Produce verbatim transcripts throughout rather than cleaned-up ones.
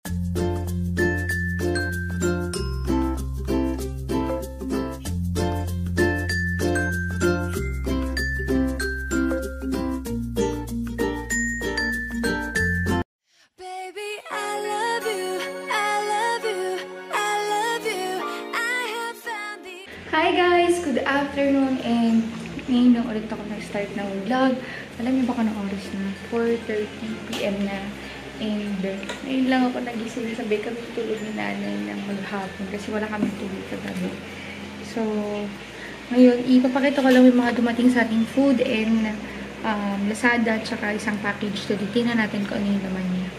Hi guys! Good afternoon and ngayon lang ulit ako nag-start ng vlog. Alam niyo ba kung anong oras na? four thirty p m na. And ngayon lang ako nagising. Sabi kami tulog ni nanay ng maghapon kasi wala kami tulog kagabi. So, ngayon ipapakita ko lang yung mga dumating sa ating food and um, Lazada at saka isang package to. Tingnan natin kung ano yung laman niya.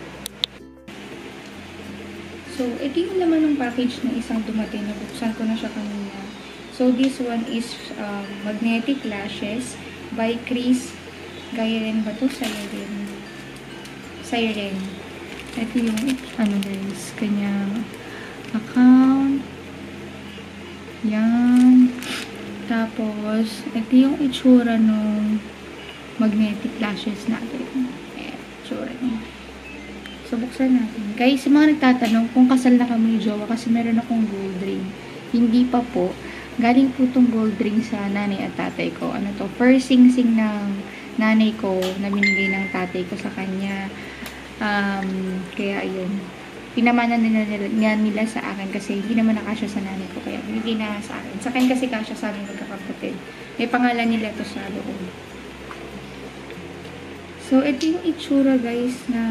So, ito yung laman ng package na isang dumating. Nabuksan ko na siya kanina. So, this one is um, Magnetic Lashes by Chris. Gaya rin ba ito? Siren. Siren. Ito yung, ano guys, kanyang account. Yan. Tapos, ito yung itsura ng Magnetic Lashes natin. Ayan, itsura niya. So, buksan natin. Guys, yung mga nagtatanong kung kasal na kami jowa kasi meron akong gold ring. Hindi pa po. Galing po itong gold ring sa nanay at tatay ko. Ano to? First sing-sing ng nanay ko na binigay ng tatay ko sa kanya. Um, kaya ayun. Pinamana nila, nila, nila sa akin kasi hindi naman nakasya sa nanay ko. Kaya binigay na sa akin. Sa akin kasi kasya sa amin magkakapatid. May pangalan nila to sa loob. So, ito yung itsura guys na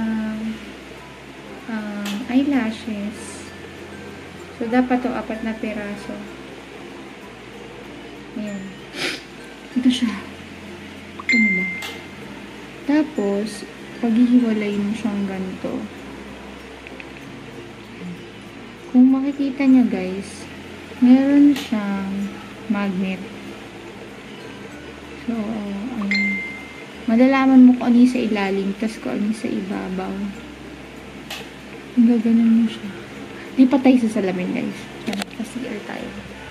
um, eyelashes. So, dapat to apat na peraso. Ayan. Ito siya. Ito na ba? Tapos, paghihiwalay mo siyang ganito. Kung makikita niya guys, meron siyang magnet. So, ayan. Malalaman mo kung ano yung sa ilalim, tapos kung ano yung sa ibabaw. Gaganon mo siya. Lipat tayo sa salamin guys. Yan. Kasi air tayo.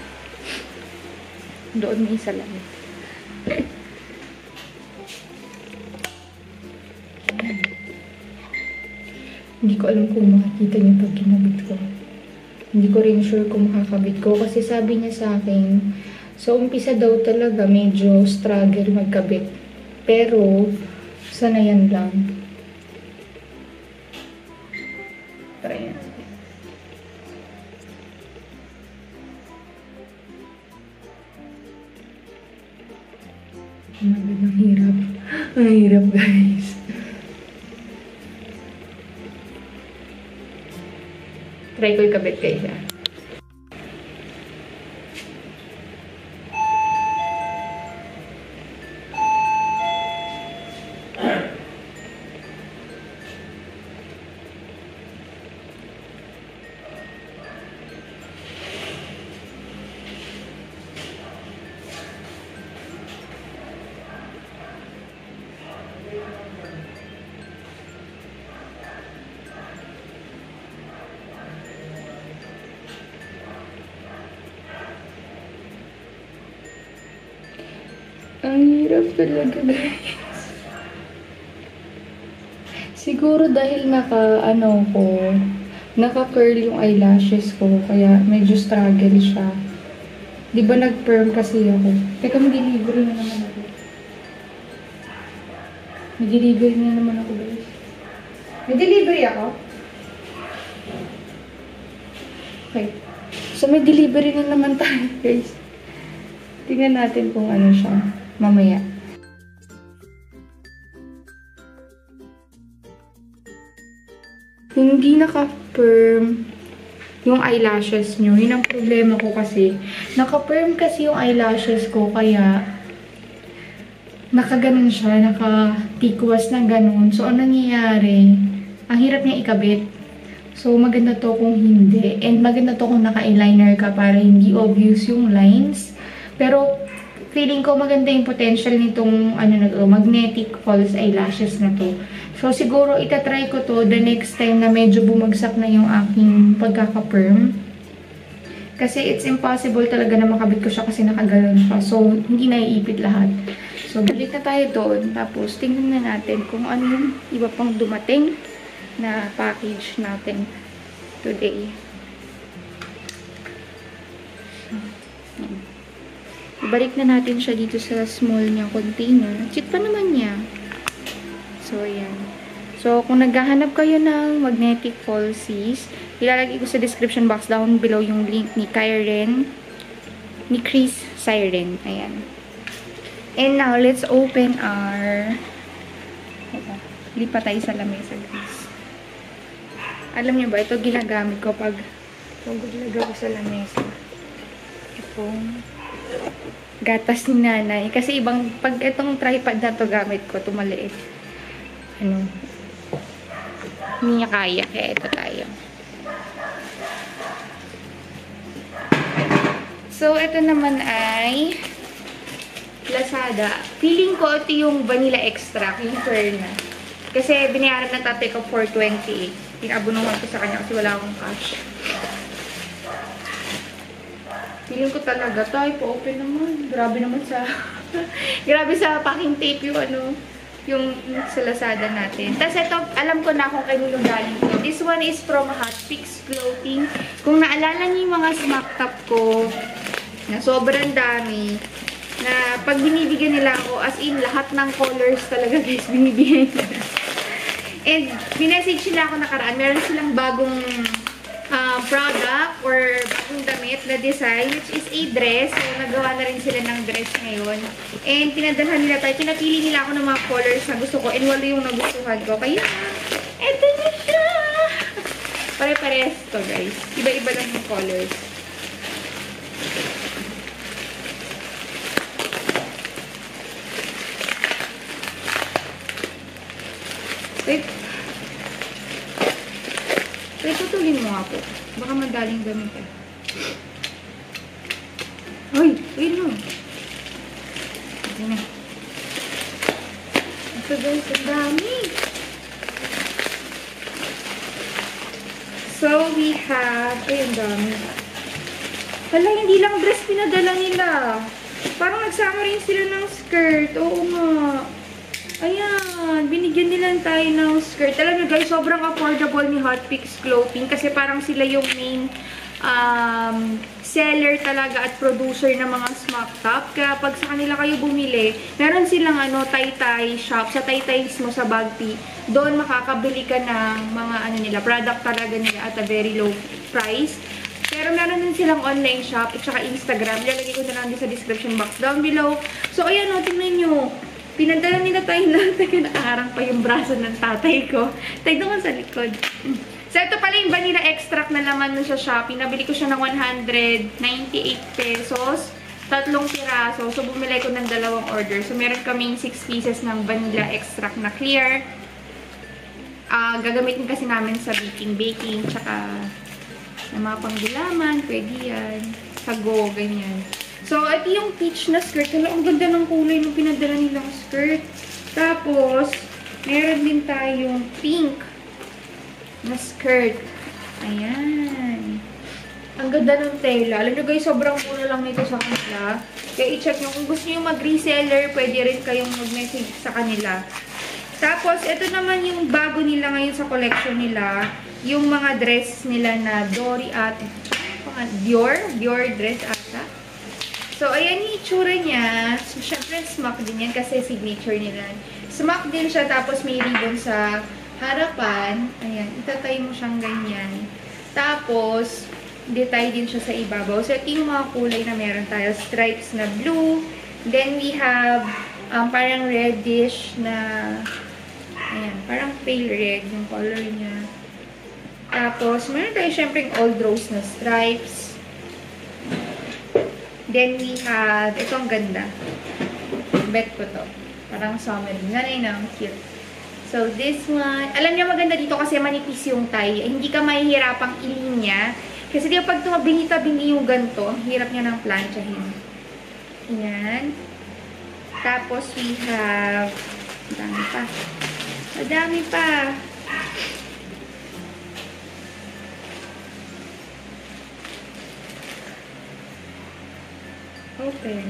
Doon may salamin. Hindi ko alam kung makikita niyo pag kinabit ko. Hindi ko rin sure kung makakabit ko. Kasi sabi niya sa akin, sa umpisa daw talaga medyo struggle magkabit. Pero, sanayan lang. Try natin. Oh my God, ang hirap. Ang hirap, guys. Try ko ikabit guys, ah. Ang hirap talaga guys. Siguro dahil naka, ano ko, naka-curl yung eyelashes ko, kaya medyo struggle siya. Di ba nag-perm kasi ako? Teka, mag-delivery na naman ako. Mag-delivery na naman ako guys. May delivery ako? Okay. So may delivery na naman tayo guys. Tingnan natin kung ano siya. Mamaya. Hindi naka-perm yung eyelashes nyo. Yun ang problema ko kasi. Naka-perm kasi yung eyelashes ko, kaya nakaganon siya, naka-tikwas na ganon. So, ang nangyayari, ang hirap niya ikabit. So, maganda to kung hindi. And maganda to kung naka-eyeliner ka para hindi obvious yung lines. Pero, feeling ko maganda yung potential nitong ano na to, magnetic false eyelashes na to. So, siguro itatry ko to the next time na medyo bumagsak na yung aking pagkaka-perm. Kasi it's impossible talaga na makabit ko siya kasi nakagalan pa. So, hindi naiipit lahat. So, balik na tayo doon. Tapos, tingnan na natin kung ano yung iba pang dumating na package natin. today. Ibalik na natin siya dito sa small niya container. Cute pa naman niya. So, ayan. So, kung naghahanap kayo ng magnetic falsies, ilalagay ko sa description box down below yung link ni Kyren, ni Chris Siren. Ayan. And now, let's open our... Lipat tayo sa lamesa, guys. Alam niyo ba, ito ginagamit ko pag maglagay ko sa lamesa. Itong gatas ni nanay. Kasi ibang, pag itong tripod na to gamit ko, ito maliit. Ano? Hindi niya kaya. Kaya ito tayo. So, ito naman ay Lazada. Feeling ko ito yung vanilla extract, yung Ferna. Kasi binayaran ng tatay ko for twenty-eight. Pinabunungan ko sa kanya kasi wala akong cash. Feeling ko talaga, tayo pa-open naman. Grabe naman sa... Grabe sa packing tape yung ano, yung sa Lazada natin. Tapos ito, alam ko na kung kanino galing ko. This one is from Hotfix Clothing. Kung naalala niyo yung mga smack top ko, na sobrang dami, na pag binibigyan nila ako, as in, lahat ng colors talaga guys, binibigyan nila. And, binessage nila ako nakaraan. Meron silang bagong uh, product or bagong damit na design, which is a dress. So, nagawa na rin sila ng dress ngayon. And, pinadalhan nila tayo. Pinapili nila ako ng mga colors na gusto ko. And, wala yung nagustuhan ko. Kaya, eto na siya! Pare-pares to, guys. Iba-iba lang yung colors. Wait. Wait, tutulin mo nga po. Baka madaling gamitin. Uy! Wait mo! Ito na. Ito guys, ang dami! So, we have... Ay, ang dami. Hala, hindi lang dress pinadala nila. Parang nagsama rin sila ng skirt. Oo nga. Ayan, binigyan nila tayo ng skirt. Alam nyo guys, sobrang affordable ni Hotfix Clothing kasi parang sila yung main um, seller talaga at producer ng mga smock top. Kaya pag sa kanila kayo bumili, meron silang ano, tay-tay shop. Sa tay-tay mo sa Bagpi, doon makakabili ka ng mga ano nila, product talaga nila at a very low price. Pero meron din silang online shop at saka Instagram. Lalagay ko na lang din sa description box down below. So ayan o, tingnan nyo. Pinadala nila tayo lang. Taga nakaharang pa yung braso ng tatay ko. Tayo doon sa likod. So, ito pala yung vanilla extract na laman nun sa Shopee. Nabili ko siya ng one hundred ninety-eight pesos. Tatlong piraso. So, bumili ko ng dalawang order. So, meron kaming six pieces ng vanilla extract na clear. Uh, gagamitin kasi namin sa baking-baking. Tsaka, ng mga panggulaman. Pwede yan. Sago, ganyan. So, ito yung peach na skirt. Hala, ang ganda ng kulay nung pinadala nilang skirt. Tapos, meron din tayong pink na skirt. Ayan. Ang ganda ng tela. Alam nyo guys, sobrang mura lang nito sa kanila. Kaya i-check nyo. Kung gusto nyo mag-reseller, pwede rin kayong mag-message sa kanila. Tapos, ito naman yung bago nila ngayon sa collection nila. Yung mga dress nila na Dory at Dior. Dior dress ata. So, ayan yung itsura niya. So, syempre, smock din yan kasi signature nila. Smock din siya, tapos may ribbon sa harapan. Ayan, itatay mo siyang ganyan. Tapos, detay din siya sa ibabaw. So, ito yung mga kulay na meron tayo. Stripes na blue. Then, we have um, parang reddish na, ayan, parang pale red yung color niya. Tapos, meron tayo syempre yung old rose na stripes. Then, we have, ito ang ganda. Bet ko to. Parang summer. Nanay na, cute. So, this one. Alam niyo maganda dito kasi manipis yung tie. Eh, hindi ka mahihirapang ilinya. Kasi di ba pag tumabingi-tabingi yung ganito, hirap niya ng planchahin. Ayan. Tapos, we have, madami pa. Madami pa. Open.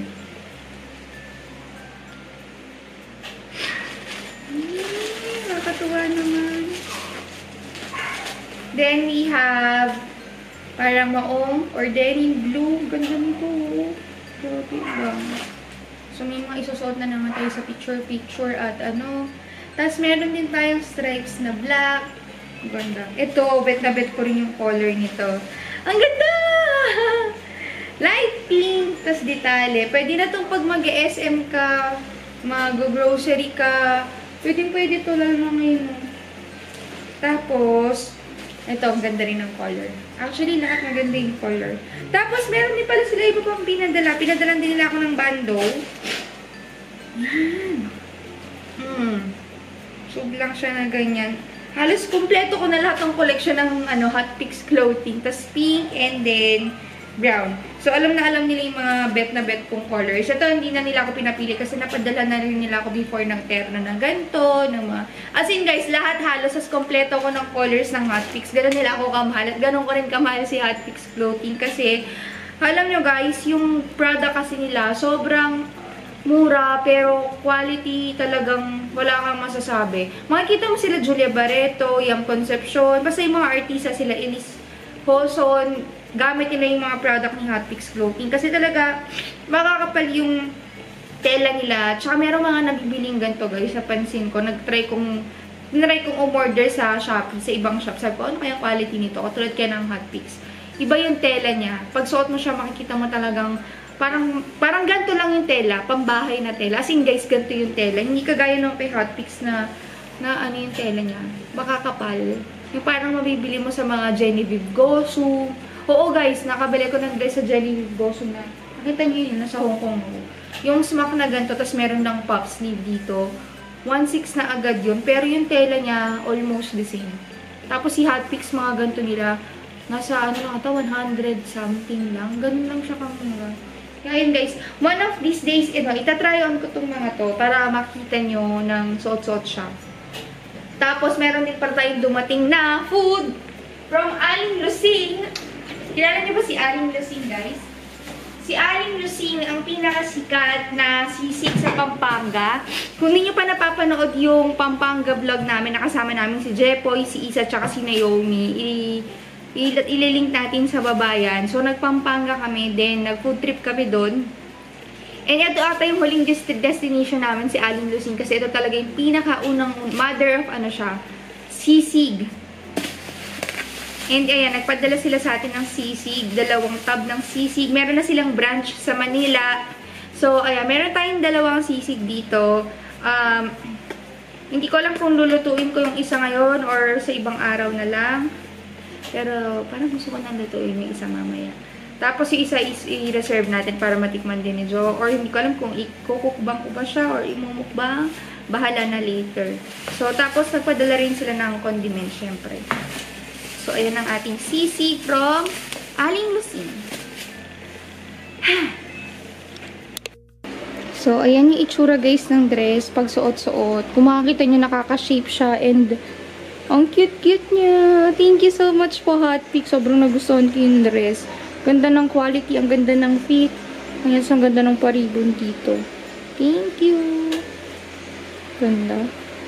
Hmm, nakakatuwa naman. Then, we have parang maong or denim blue. Ganda nito. Grabe ba? So, may mga isusot na naman tayo sa picture-picture at ano. Tapos, meron din tayong stripes na black. Ganda. Ito, bet na bet ko rin yung color nito. Ang ganda! Light pink, tas detale. Pwede na itong pag mag-S M ka, mag-grocery ka. Pwede pwede ito lalo na ngayon. Tapos, ito, ang ganda rin ng color. Actually, lahat maganda yung color. Tapos, meron din pala sila iba pang pinadala. Pinadalan din nila ako ng bando. Yan. Hmm. Sub lang siya na ganyan. Halos kumpleto ko na lahat ng collection ng ano, Hotpix clothing. Tapos pink and then brown. So, alam na alam nila yung mga bet na bet kong colors. Ito, hindi na nila ako pinapili kasi napadala na rin nila ako before ng terno ng ganito, ng mga... As in, guys, lahat halos as kompleto ko ng colors ng Hotpix. Ganon nila ako kamahal. At ganon ko rin kamahal si Hotpix clothing kasi, alam nyo guys, yung product kasi nila, sobrang mura, pero quality talagang wala kang masasabi. Makikita mo sila Julia Barreto, Yam Concepcion, basta yung mga artista sila, Elise Hoson, gamit nila yung mga product ni Hotpix Clothing. Kasi talaga, makakapal yung tela nila. Tsaka meron mga nabibiling ganito guys, napansin ko, nag-try kong, nag-try kong umorder sa Shopee, sa ibang shop. Sabi ko, ano kayang quality nito? Katulad kaya ng Hotpix. Iba yung tela niya. Pag suot mo siya, makikita mo talagang Parang, parang ganito lang yung tela, pambahay na tela. As in guys, ganito yung tela. Hindi kagaya nung kay Hotpix na, na ano yung tela niya. Baka kapal. Yung parang mabibili mo sa mga Genevieve Gosu. Oo guys, nakabili ko ng dress sa Genevieve Gosu na. Nakita niyo yun, nasa Hong Kong. Yung smock na ganito, tapos meron ng puff sleeve dito. one six na agad yun. Pero yung tela niya, almost the same. Tapos si Hotpix, mga ganito nila, nasa ano lang ata, one hundred something lang. Ganun lang siya kamura. Kaya yun guys, one of these days, ito, itatry on ko itong mga to para makita nyo ng suot-suot siya. Tapos, meron din para tayong dumating na food from Aling Lucing. Kilala niyo ba si Aling Lucing, guys? Si Aling Lucing, ang pinakasikat na sisig sa Pampanga. Kung hindi nyo pa napapanood yung Pampanga vlog namin, nakasama namin si Jepoy, si Isa, tsaka si Naomi. I ililink natin sa babayan. So, nagpampanga kami, then nag-food trip kami doon. And ito ata yung huling destination namin, si Aling Lucing, kasi ito talaga yung pinakaunang mother of ano siya, sisig. And ayan, nagpadala sila sa atin ng sisig, dalawang tub ng sisig. Meron na silang branch sa Manila. So, ayan, meron tayong dalawang sisig dito. Um, hindi ko alam kung lulutuin ko yung isa ngayon or sa ibang araw na lang. Pero, parang gusto ko nang lutuin yung isa mamaya. Tapos, yung isa is i-reserve natin para matikman din ni Jo. Or, hindi ko alam kung ikukukbang ko ba siya or imumukbang. Bahala na later. So, tapos, nagpadala rin sila ng condiment, syempre. So, ayan ang ating sisig from Aling Lucing. So, ayan yung itsura guys ng dress. Pag suot-suot. Kung makakita nyo, nakaka-shape siya and ang cute-cute niya. Thank you so much po, Hotpix. Sobrang nagustuhan ko yung dress. Ganda ng quality. Ang ganda ng fit. Ayan, ang ganda ng paribon dito. Thank you. Ganda.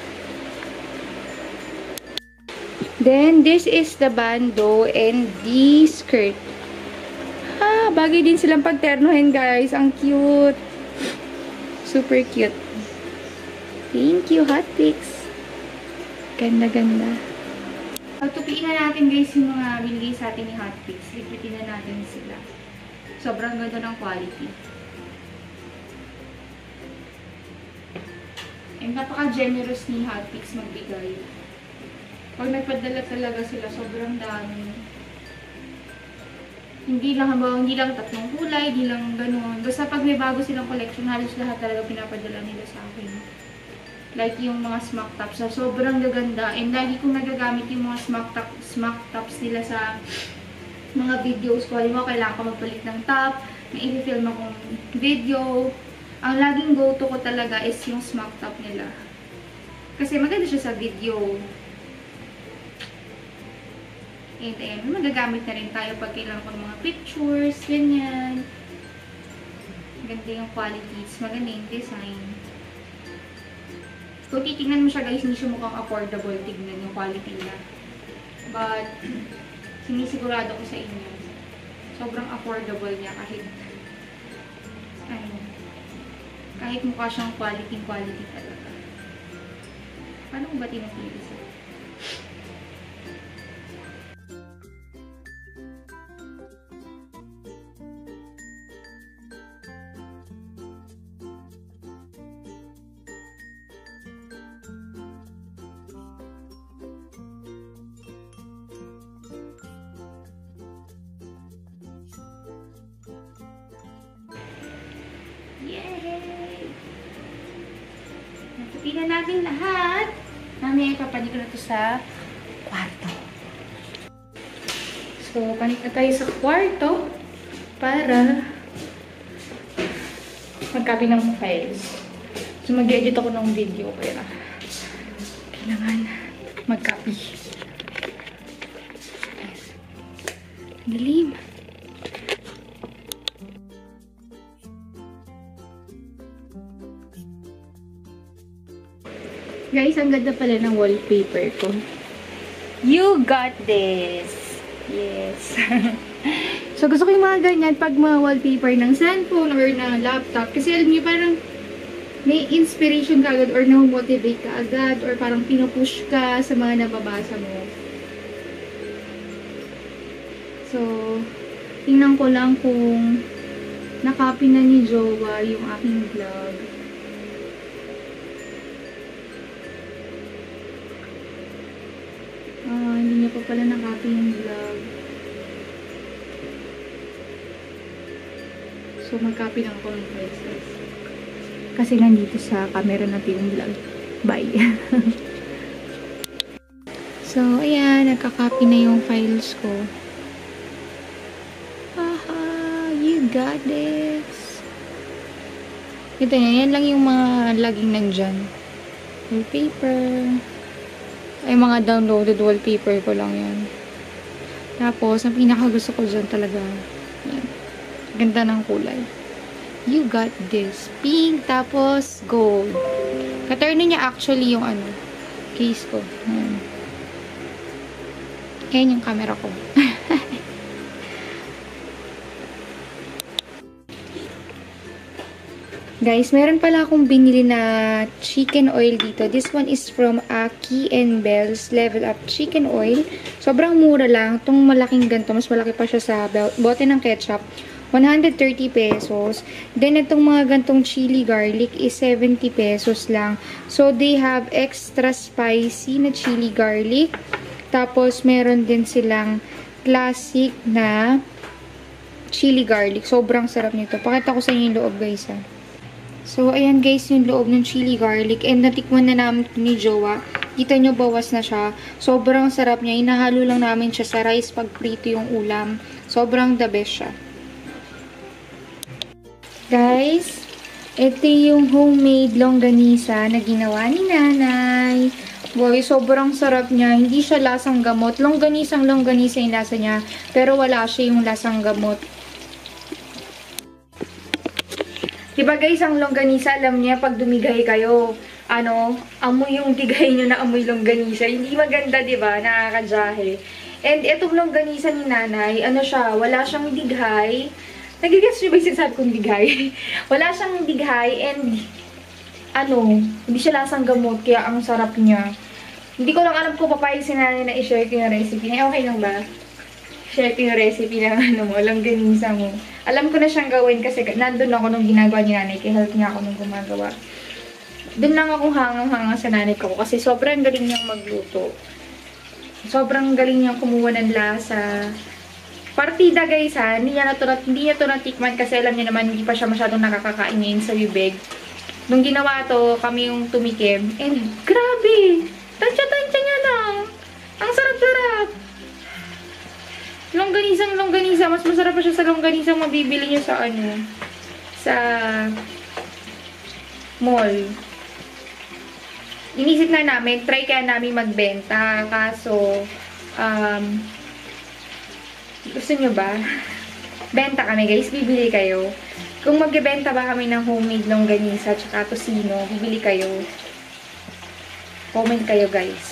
Then, this is the bando and the skirt. Ah, bagay din silang pagternohin, guys. Ang cute. Super cute. Thank you, Hotpix. Ganda-ganda. Pagtupiin na natin guys yung mga binigay sa atin ni Hotpix. Lipitin na natin sila. Sobrang ganda ng quality. And napaka-generous ni Hotpix magbigay. Pag nagpadala talaga sila, sobrang dami. Hindi lang, hindi lang tatlong kulay, hindi lang ganun. Basta pag may bago silang collection, halos lahat talaga pinapadala nila sa akin. Like yung mga smock tops. So, sobrang gaganda. And lagi kong nagagamit yung mga smock, top, smock tops nila sa mga videos ko. Halimbawa, kailangan ko magpalit ng top. May i-film akong video. Ang laging go-to ko talaga is yung smock top nila. Kasi maganda siya sa video. And then, magagamit na rin tayo pag kailangan ko ng mga pictures. Ganyan. Maganda yung qualities. Maganda yung design. Kung titignan mo siya guys, hindi siya mukhang affordable. Tignan yung quality niya. But, sinisigurado ko sa inyo, sobrang affordable niya kahit, ano, kahit mukha siyang quality, quality talaga. Paano ko ba tinapili siya? Yay! Natupi na natin lahat. Mamaya ipapanik ko na ito sa kwarto. So, panik na tayo sa kwarto para mag-copy ng files. So, mag-edit ako ng video kaya kailangan mag-copy. Dalim. Guys, ang ganda pala ng wallpaper ko. You got this! Yes. So, gusto ko yung mga ganyan pag mga wallpaper ng cellphone or ng laptop. Kasi alam niyo, parang may inspiration ka agad or na-motivate ka agad or parang pinupush ka sa mga nababasa mo. So, tingnan ko lang kung nakopy na ni Jowa yung aking vlog. Ah, hindi niya pa pala nakopy yung vlog. So, mag-copy lang ako ng files. Kasi nandito sa camera natin yung vlog. Bye! So, ayan. Nagka-copy na yung files ko. Haha! You got this! Ito yan. Yan lang yung mga laging nandyan. Wallpaper. Ay, mga downloaded wallpaper ko lang yan. Tapos, ang pinaka gusto ko dyan talaga. Yan. Ganda ng kulay. You got this. Pink, tapos gold. Katurno niya actually yung ano, case ko. Yan. Yan yung camera ko. Guys, meron pala akong binili na chicken oil dito. This one is from Aki and Bells Level Up Chicken Oil. Sobrang mura lang. Itong malaking ganito, mas malaki pa siya sa bote ng ketchup. one hundred thirty pesos. Then, itong mga gantong chili garlic is seventy pesos lang. So, they have extra spicy na chili garlic. Tapos, meron din silang classic na chili garlic. Sobrang sarap nito. Pakita ko sa inyo yung loob, guys, ha. So, ayan guys, yung loob ng chili garlic. And natikman na namin ni Jowa. Kita nyo, bawas na siya. Sobrang sarap niya. Inahalo lang namin siya sa rice pag prito yung ulam. Sobrang the best siya. Guys, ito yung homemade longganisa na ginawa ni Nanay. Boy, sobrang sarap niya. Hindi siya lasang gamot. Longganisang longganisa yung lasa niya. Pero wala siya yung lasang gamot. Diba guys, ang longganisa, alam niya, pag dumigay kayo, ano, amoy yung digay nyo na amoy longganisa. Hindi maganda, diba? Nakakadyahe. And itong longganisa ni Nanay, ano siya, wala siyang dighay. Nagigets nyo ba yung sinasabi kong dighay? Wala siyang dighay and, ano, hindi siya lasang gamot, kaya ang sarap niya. Hindi ko lang alam kung papayag si Nanay na i-share ko yung recipe. Eh, okay lang ba? Share ko yung recipe ng ano mo, longganisa mo. Alam ko na siyang gawin kasi nandun ako nung ginagawa ni Nanay. Kaya help niya ako nung gumagawa. Doon lang ako hangang-hangang sa nanay ko kasi sobrang galing niyang magluto. Sobrang galing niyang kumuha ng lasa. Partida guys ha, hindi niya na to, hindi niya to natikman kasi alam niya naman hindi pa siya masyadong nakakakain ngayon sa bibig. Nung ginawa to, kami yung tumikim. And grabe! Tansya-tansya niya lang! Ang sarap-sarap! Longganisang longganisa. Mas masarap pa siya sa longganisang mabibili niyo sa ano, sa mall. Inisip na namin, try kaya namin magbenta. Kaso, um, gusto nyo ba? Benta kami guys, bibili kayo. Kung magbebenta ba kami ng homemade longganisa tsaka tocino, bibili kayo. Comment kayo guys.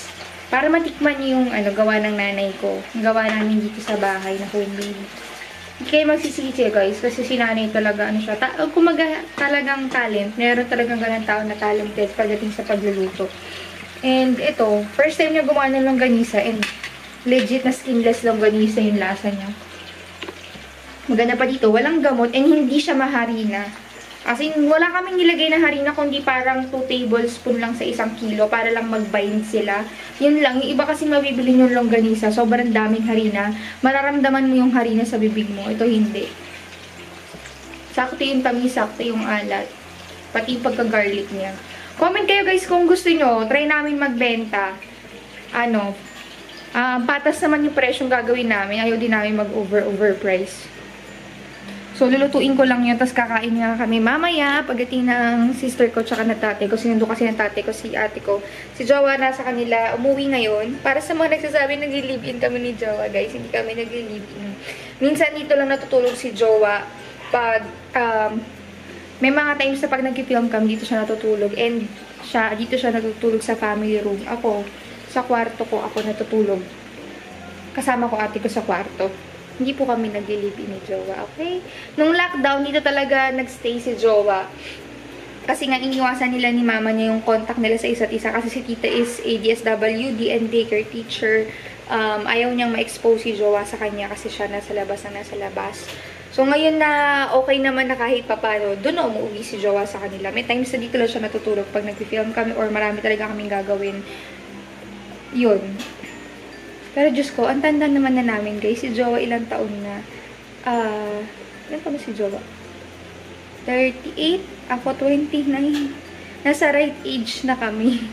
Para matikman niyo yung ano, gawa ng nanay ko. Gawa namin dito sa bahay na homemade. Hindi kayo magsisisi guys, kasi si nanay talaga, ano siya, ta kumaga talagang talent. Meron talagang ganang tao na talented pagdating sa pagluluto. And ito, first time niya gumawa ng longganisa, and legit na skinless longganisa yung lasa niya. Maganda pa dito, walang gamot, and hindi siya maharina. As in, wala kaming nilagay na harina, kundi parang two tablespoon lang sa isang kilo para lang mag-bind sila. Yun lang. Yung iba kasi mabibili yung longganisa, sobrang daming harina. Mararamdaman mo yung harina sa bibig mo. Ito hindi. Sakto yung tamis, sakto yung alat. Pati yung pagka-garlic niya. Comment kayo guys kung gusto nyo. Try namin magbenta. Ano, uh, patas naman yung presyong gagawin namin. Ayaw din namin mag-over-over-price. So, lulutuin ko lang yun, tapos kakain nga kami mamaya, pagdating ng sister ko, tsaka na tate ko. Sinundo kasi ng tate ko, si ate ko. Si Jowa nasa kanila, umuwi ngayon. Para sa mga nagsasabi, nag-live-in kami ni Jowa, guys. Hindi kami nag-live-in. Minsan dito lang natutulog si Jowa. Pag, um, may mga times na pag nag-film kami, dito siya natutulog. And, siya, dito siya natutulog sa family room. Ako, sa kwarto ko, ako natutulog. Kasama ko ate ko sa kwarto. Hindi po kami nag-live-in ni Jowa, okay? Nung lockdown, dito talaga nagstay si Jowa. Kasi nga, iniwasan nila ni mama niya yung contact nila sa isa't isa. Kasi si tita is A D S W, D and daycare teacher. Um, ayaw niyang ma-expose si Jowa sa kanya kasi siya nasa labas na nasa labas. So, ngayon na okay naman na kahit papano, doon na umuwi si Jowa sa kanila. May times na dito lang siya natutulog pag nag-film kami or marami talaga kaming gagawin. Yun. Pero Diyos ko, ang tanda naman na namin, guys. Si Jowa ilang taon na. Ah, uh, ilan pa ba si Jowa? thirty-eight? Ako, twenty-nine. Nasa right age na kami.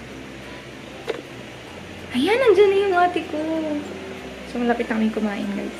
Ayan, nandiyan na yung ate ko. So, malapit na kami kumain, guys.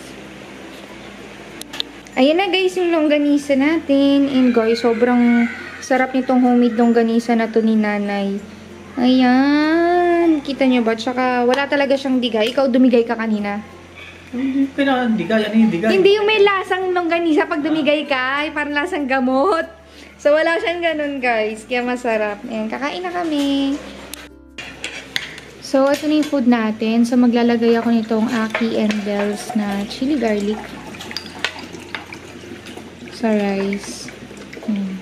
Ayan na, guys, yung longganisa natin. And, guys, sobrang sarap nitong homemade longganisa na to ni nanay. Ayan. Kita nyo ba? Tsaka, wala talaga siyang digay. Ikaw, dumigay ka kanina. Hindi kailangan digay. Ano yung digay? Hindi yung may lasang longganisa pag dumigay ka. Parang lasang gamot. So, wala siyang ganun, guys. Kaya masarap. Ayan, kakain na kami. So, ito na yung food natin. So, maglalagay ako nitong Aki and Bells na chili garlic sa rice. Hmm.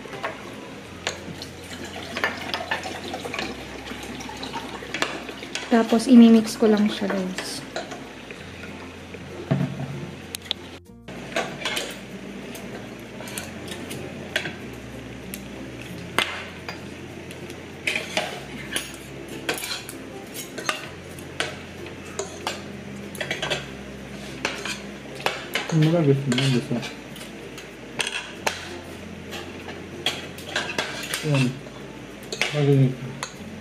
Tapos, imimix ko lang siya, guys. Ano ba gusto mo? Gusto. Ayan. Magaling ito.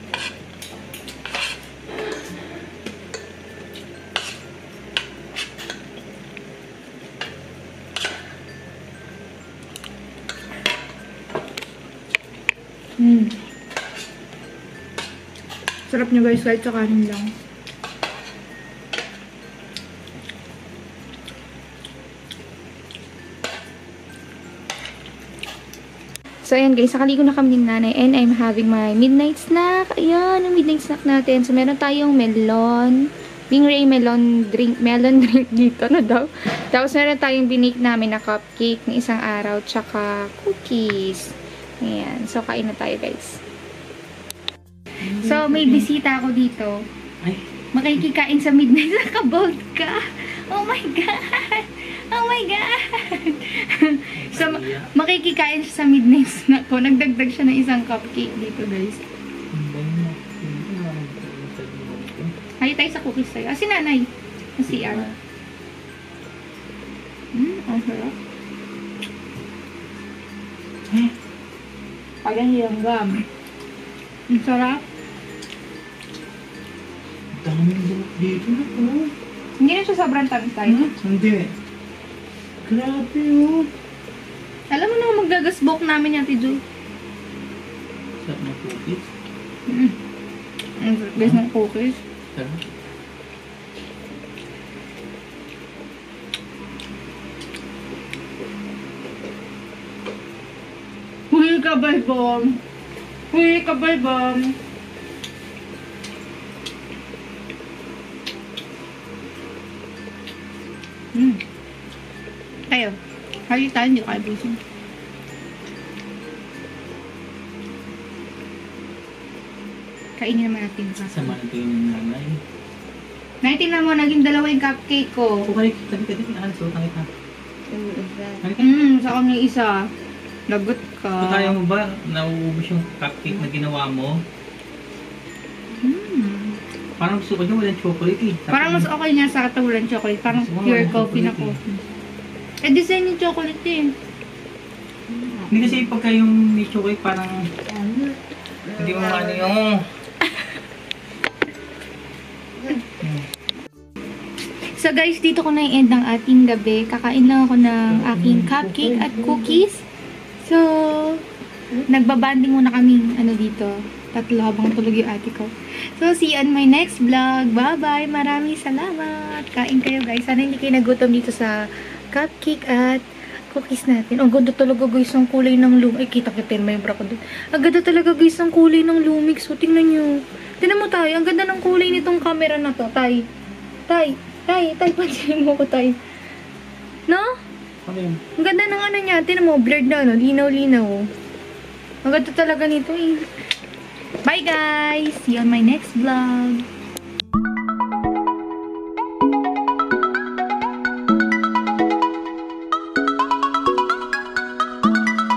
Hmm. Sarap nyo, guys, kahit sa kanin lang. So, ayan guys, nakaligo na kami ni nanay and I'm having my midnight snack. Ayan, yung midnight snack natin. So, meron tayong melon, Bingray melon drink, melon drink dito na daw. Tapos, meron tayong binake namin na cupcake ng isang araw, tsaka cookies. Ayan, so kain na tayo guys. So, may bisita ako dito. Makikikain sa midnight. Naka-bold ka. Oh my God! Oh my God! So, makikikain siya sa midnight snack ko. Nagdagdag siya ng isang cupcake dito, guys. Hay tayo sa cookies tayo. Ah, si nanay. Ah, si Ar. Hmm, ang sarap. Hmm. Parang yung gum. Ang sarap. Daming bulok dito na po. Hindi na siya sobrang tamis tayo. Hmm? Hindi eh. Grabe oh. Alam mo naman magagasbok namin yan, Tijo. Sarap na cookies. Mm. Ang sarap guys ng cookies. Sarap. Huli ka, Balbom. Huli ka, Balbom. Kali tayo, hindi ko kaya busin. Kainin naman natin sa Sama na tingin ng nanay. Naitingnan mo, naging dalawa yung cupcake ko. O, kalik, kalik, kalik, kalik, so, kalik na. Kalik na. Hmm, sa kanya isa. Lagot ka. So, kaya mo ba, nauubos yung cupcake na ginawa mo? Hmm. Parang gusto ko niya walang chocolate eh. Tapos, Parang mas okay niya sa katawalan chocolate. Parang Mas pure walang coffee na chocolate eh. coffee. Eh, design yung chocolate eh. Hindi kasi pagka yung may chocolate parang hindi mo ano yung... So guys, dito ko na i-end ng ating gabi. Kakain lang ako ng aking cupcake at cookies. So, nagbabanding muna kami ano dito. Tatlo habang tulog yung ate ko. So, see you on my next vlog. Bye-bye! Maraming salamat! Kain kayo guys. Sana hindi kayo nagutom dito sa cupcake at cookies natin. Ang ganda talaga guys ng kulay ng lumig. Ay, kita-kita yung membro ko dun. Ang ganda talaga guys ng kulay ng lumig. So, tingnan nyo. Tingnan mo tayo. Ang ganda ng kulay nitong camera na to. Tay. Tay. Tay. Tay. Pansinin mo ko tay. No? Ano yun? Ang ganda ng ano niya. Tingnan mo. Blurred na ano. Linaw-linaw. Ang ganda talaga nito eh. Bye guys! See you on my next vlog.